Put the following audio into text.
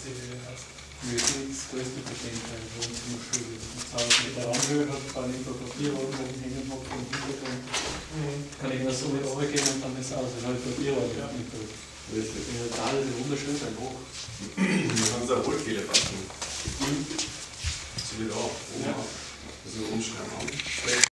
wirklich das größte Bestandteil der Wohnzimmerstudie. Und zwar mit der Anhöhe hat es dann irgendwo Papierrollen, wo ich hängen habe im Hintergrund. Kann ich mal so mit runtergehen und dann ist aus. Halt Papierrollen. Ja. Ja, alles wunderschön, ein Hoch. Da haben sie auch Hohlfehler passen. So wie da auch. Ja. Also umschreiben.